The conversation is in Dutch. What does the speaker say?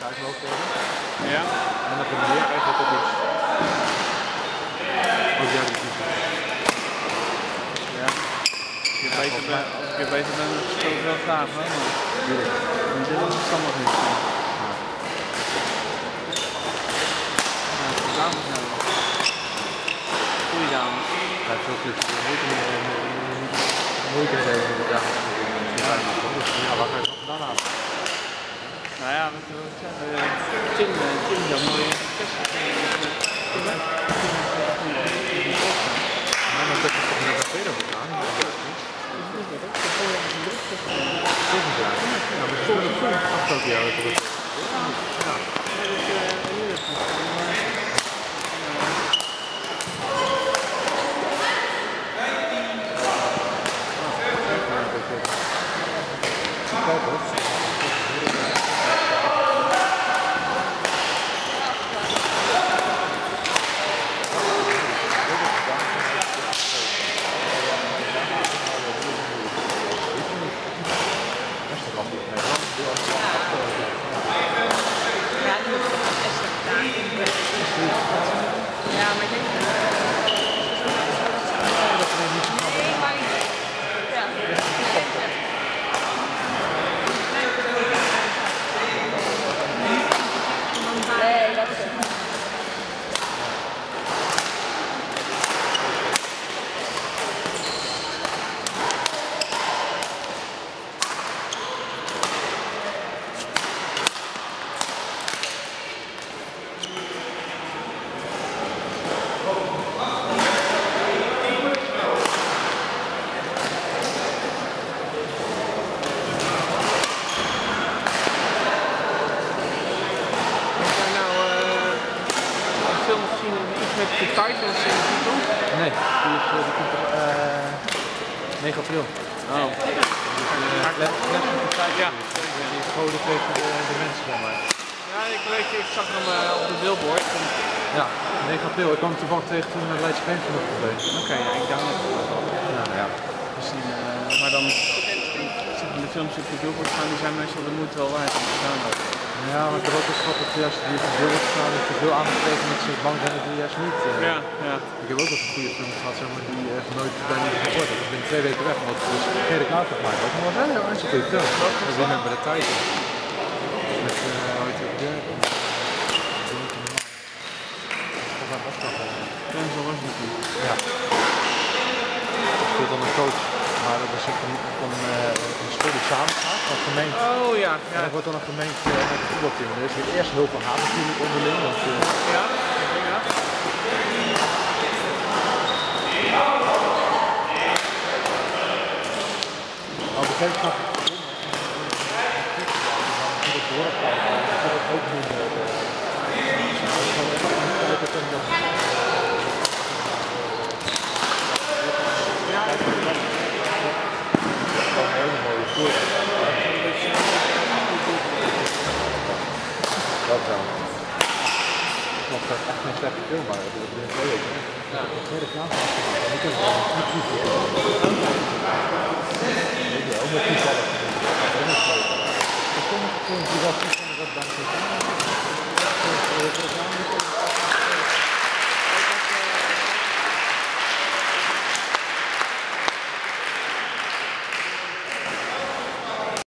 uit mijn hoofd tegen. Ja. En dan kom je weer eigenlijk op iets. Ook jij die kiezen. Ja. Als je beter bent, dan speel ik wel graag, hè? Maar dit is verstandig niet. Dames hebben. Goeie dames. Ja, het is ook dus moeite geven in de dag. Ja, waar ga je het vandaan halen? Nou ja, wat wil ik zeggen? Tim dan moet je Maar dan heb je toch naar de tweede gedaan. Ja, maar zonder afgelopen jaar terug. Ja. Ja, maar ik denk dat nee, dat is het. met de Titans in de titel? Nee, die komt op 9 april. Oh. Ja. Die is gewoon de mensen van mij. Ja, ik zag hem op de billboard. Ja, 9 april. Ik kwam toevallig tegen toen met Leidse Veen nog geweest. Oké, ja, ik dacht het. Ja. Dus maar dan de films op de billboard gaan, die zijn meestal de moeite wel waard om te staan. Ja, maar ik heb ook eens gehad dat juist die op de billboard staan en te veel aandacht geven dat ze bang zijn dat die juist niet. Ja. Ik heb ook wel een goede film gehad, zeg maar, die nooit bij me gehoord heeft. Ik ben 2 weken weg, omdat dus geen reclame van mij was. Maar het was een heel goede film. Dat was net bij de tijd. Met, hoe heet het ook? Denzel Washington. Ja. Ik speelt dan een coach, maar dat is een school die samen gaat, van gemeente. Oh ja. En dat wordt dan een gemeente met een voetbalteam. Er is weer eerst heel veel haat natuurlijk onderling. Want, ja. Als ik even snap, het dorp gaat, dat ook niet. Een hele mooie tour. Dat wel. Het was echt een slechte film, maar dat is een twee weken. Ja, de tweede klas was het. Ik heb het niet goed gedaan. Ook met toevallig. Sommige films die wel goed zijn, dat dank je.